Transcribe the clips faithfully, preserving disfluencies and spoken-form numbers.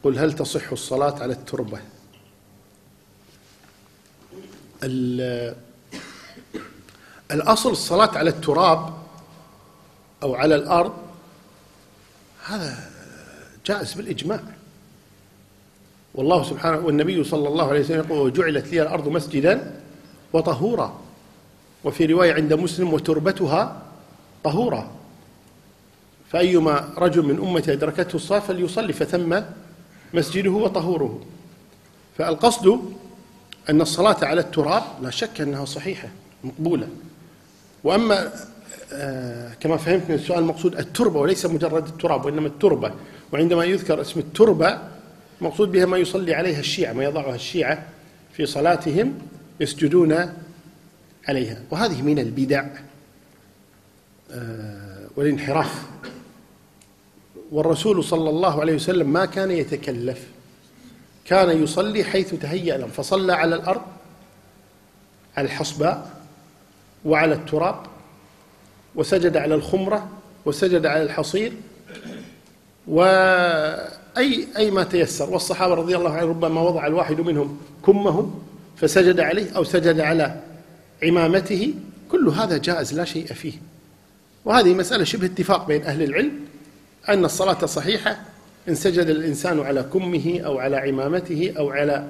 قل هل تصح الصلاة على التربة؟ الأصل الصلاة على التراب أو على الأرض هذا جائز بالإجماع، والله سبحانه والنبي صلى الله عليه وسلم يقول وجعلت لي الأرض مسجدا وطهورا، وفي رواية عند مسلم وتربتها طهورا، فأيما رجل من أمتي أدركته الصلاة فليصلي فثم مسجده وطهوره. فالقصد أن الصلاة على التراب لا شك أنها صحيحة مقبولة. وأما آه كما فهمت من السؤال المقصود التربة وليس مجرد التراب وإنما التربة، وعندما يذكر اسم التربة مقصود بها ما يصلي عليها الشيعة، ما يضعها الشيعة في صلاتهم يسجدون عليها، وهذه من البدع آه والانحراف. والرسول صلى الله عليه وسلم ما كان يتكلف، كان يصلي حيث تهيأ له، فصلى على الأرض، على الحصباء، وعلى التراب، وسجد على الخمرة، وسجد على الحصير، وأي أي ما تيسر. والصحابة رضي الله عنهم ربما وضع الواحد منهم كمه فسجد عليه أو سجد على عمامته، كل هذا جائز لا شيء فيه. وهذه مسألة شبه اتفاق بين أهل العلم أن الصلاة صحيحة إن سجد الإنسان على كمه أو على عمامته أو على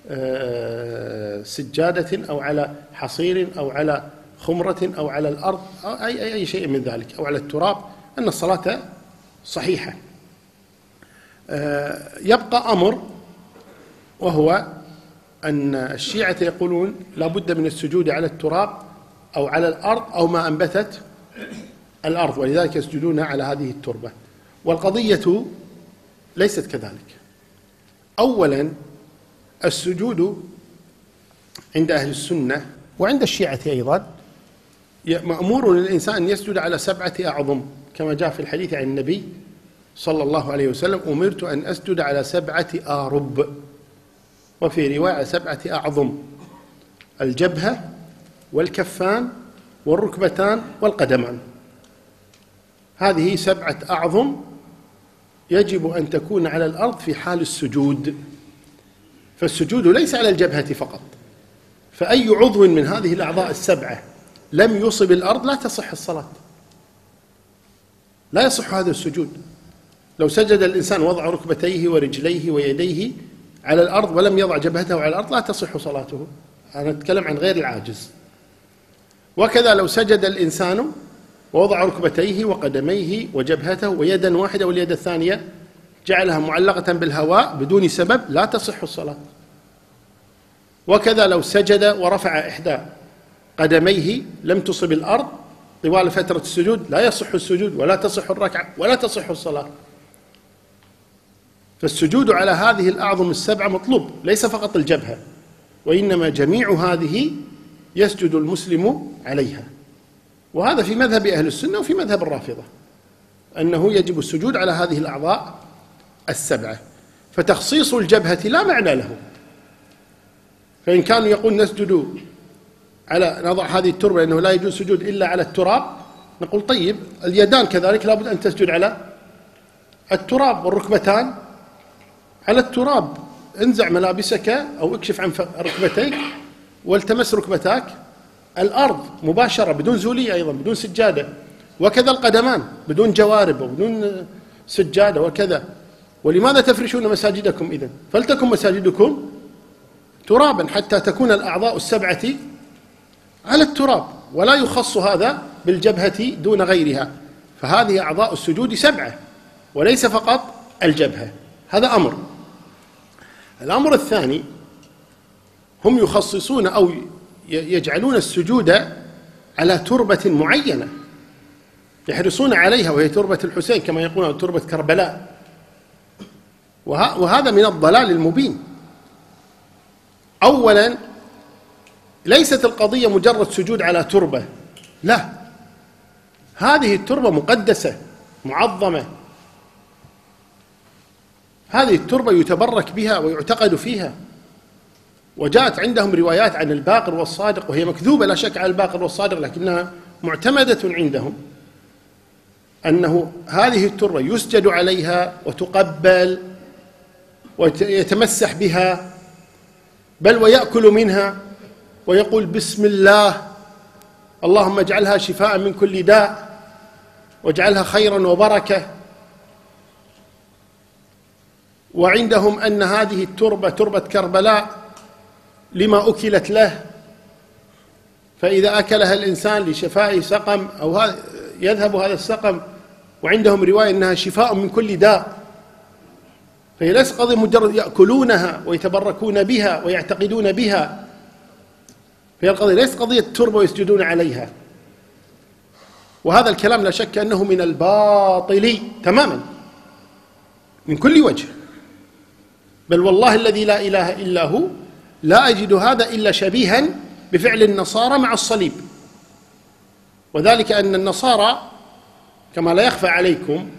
سجادة أو على حصير أو على خمرة أو على الأرض أو أي, أي, أي شيء من ذلك أو على التراب، أن الصلاة صحيحة. يبقى أمر، وهو أن الشيعة يقولون لا بد من السجود على التراب أو على الأرض أو ما أنبتت الأرض، ولذلك يسجدون على هذه التربة. والقضية ليست كذلك. أولا السجود عند أهل السنة وعند الشيعة أيضا مأمور للإنسان أن يسجد على سبعة أعظم، كما جاء في الحديث عن النبي صلى الله عليه وسلم أمرت أن أسجد على سبعة آرب، وفي رواية سبعة أعظم: الجبهة والكفان والركبتان والقدمان. هذه سبعة أعظم يجب أن تكون على الأرض في حال السجود، فالسجود ليس على الجبهة فقط، فأي عضو من هذه الأعضاء السبعة لم يصب الأرض لا تصح الصلاة، لا يصح هذا السجود. لو سجد الإنسان وضع ركبتيه ورجليه ويديه على الأرض ولم يضع جبهته على الأرض لا تصح صلاته، أنا أتكلم عن غير العاجز. وكذا لو سجد الإنسان ووضع ركبتيه وقدميه وجبهته ويدا واحدة واليد الثانية جعلها معلقة بالهواء بدون سبب لا تصح الصلاة. وكذا لو سجد ورفع إحدى قدميه لم تصب الأرض طوال فترة السجود لا يصح السجود ولا تصح الركعة ولا تصح الصلاة. فالسجود على هذه الأعظم السبعة مطلوب، ليس فقط الجبهة، وإنما جميع هذه يسجد المسلم عليها. وهذا في مذهب أهل السنة وفي مذهب الرافضة أنه يجب السجود على هذه الأعضاء السبعة. فتخصيص الجبهة لا معنى له، فإن كانوا يقول نسجد على نضع هذه التربة لأنه لا يجوز سجود إلا على التراب، نقول طيب اليدان كذلك لابد أن تسجد على التراب، والركبتان على التراب. انزع ملابسك أو اكشف عن ركبتيك والتمس ركبتاك الأرض مباشرة بدون زولية أيضا بدون سجادة. وكذا القدمان بدون جوارب وبدون سجادة وكذا. ولماذا تفرشون مساجدكم إذن؟ فلتكن مساجدكم ترابا حتى تكون الأعضاء السبعة على التراب، ولا يخص هذا بالجبهة دون غيرها. فهذه أعضاء السجود سبعة وليس فقط الجبهة. هذا أمر. الأمر الثاني هم يخصصون أو يجعلون السجود على تربة معينة يحرصون عليها، وهي تربة الحسين كما يقولون تربة كربلاء، وهذا من الضلال المبين. أولا ليست القضية مجرد سجود على تربة، لا، هذه التربة مقدسة معظمة، هذه التربة يتبرك بها ويعتقد فيها. وجاءت عندهم روايات عن الباقر والصادق، وهي مكذوبة لا شك على الباقر والصادق لكنها معتمدة عندهم، أنه هذه التربة يسجد عليها وتقبل ويتمسح بها، بل ويأكل منها ويقول بسم الله اللهم اجعلها شفاء من كل داء واجعلها خيرا وبركة. وعندهم أن هذه التربة تربة كربلاء لما أكلت له، فإذا أكلها الإنسان لشفاء سقم أو يذهب هذا السقم، وعندهم رواية أنها شفاء من كل داء. فهي ليس قضية مجرد يأكلونها ويتبركون بها ويعتقدون بها، فهي القضية ليس قضية تربة ويسجدون عليها. وهذا الكلام لا شك أنه من الباطل تماما من كل وجه، بل والله الذي لا إله إلا هو لا أجد هذا إلا شبيها بفعل النصارى مع الصليب. وذلك أن النصارى كما لا يخفى عليكم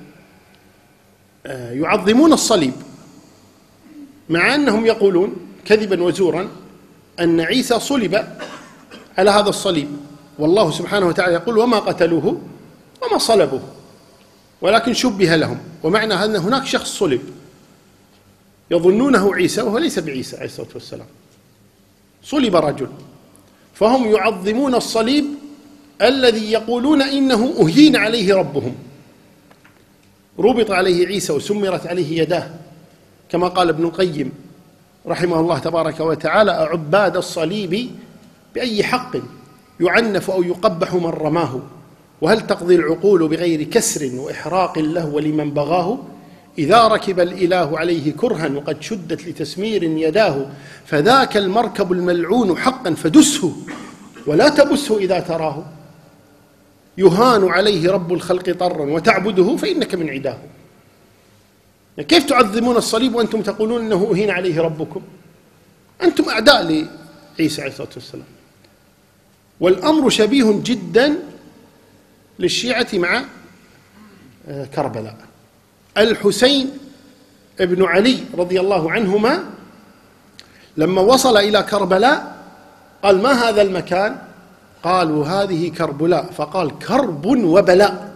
يعظمون الصليب، مع أنهم يقولون كذبا وزورا أن عيسى صلب على هذا الصليب، والله سبحانه وتعالى يقول وما قتلوه وما صلبوه ولكن شبه لهم. ومعنى أن هناك شخص صلب يظنونه عيسى وهو ليس بعيسى عليه الصلاة والسلام، صلب رجل، فهم يعظمون الصليب الذي يقولون إنه أهين عليه ربهم، ربط عليه عيسى وسمرت عليه يداه، كما قال ابن القيم رحمه الله تبارك وتعالى أعباد الصليب بأي حق يعنف أو يقبح من رماه، وهل تقضي العقول بغير كسر وإحراق له ولمن بغاه، إذا ركب الإله عليه كرها وقد شدت لتسمير يداه، فذاك المركب الملعون حقا فدسه ولا تبسه إذا تراه، يهان عليه رب الخلق طرا وتعبده فإنك من عداه. كيف تعظمون الصليب وأنتم تقولون أنه أهين عليه ربكم؟ أنتم أعداء لعيسى عليه الصلاة والسلام. والأمر شبيه جدا للشيعة مع كربلاء. الحسين ابن علي رضي الله عنهما لما وصل إلى كربلاء قال ما هذا المكان؟ قالوا هذه كربلاء، فقال كرب وبلاء.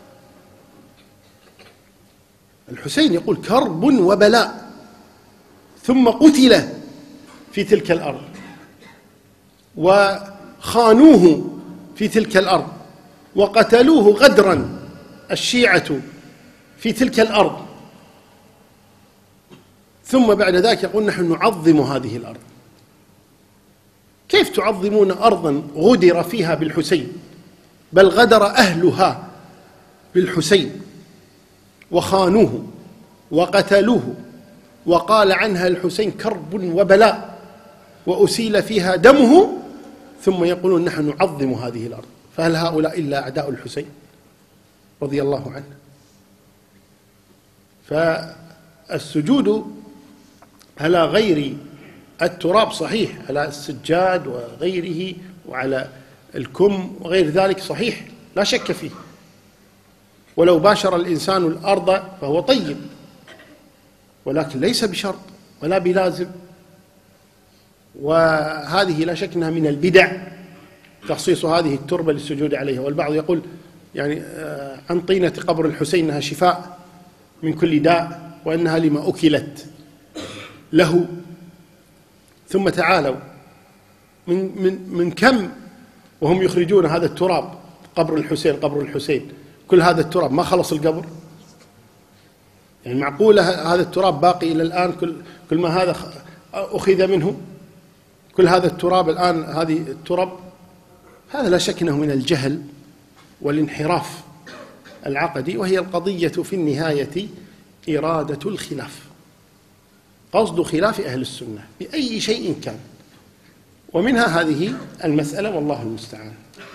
الحسين يقول كرب وبلاء، ثم قتل في تلك الأرض وخانوه في تلك الأرض وقتلوه غدرا الشيعة في تلك الأرض، ثم بعد ذلك يقول نحن نعظم هذه الأرض. كيف تعظمون أرضا غدر فيها بالحسين، بل غدر أهلها بالحسين وخانوه وقتلوه، وقال عنها الحسين كرب وبلاء وأسيل فيها دمه، ثم يقولون نحن نعظم هذه الأرض؟ فهل هؤلاء إلا أعداء الحسين رضي الله عنه؟ فالسجود على غير التراب صحيح، على السجاد وغيره وعلى الكم وغير ذلك صحيح لا شك فيه، ولو باشر الإنسان الأرض فهو طيب، ولكن ليس بشرط ولا بلازم. وهذه لا شك أنها من البدع تخصيص هذه التربة للسجود عليها. والبعض يقول يعني عن طينة قبر الحسين أنها شفاء من كل داء، وأنها لما أكلت له. ثم تعالوا من, من, من كم وهم يخرجون هذا التراب، قبر الحسين قبر الحسين، كل هذا التراب ما خلص القبر؟ يعني معقولة هذا التراب باقي إلى الآن؟ كل, كل ما هذا أخذ منه، كل هذا التراب الآن هذه التراب؟ هذا لا شك أنه من الجهل والانحراف العقدي. وهي القضية في النهاية إرادة الخلاف، قصد خلاف أهل السنة بأي شيء كان، ومنها هذه المسألة والله المستعان.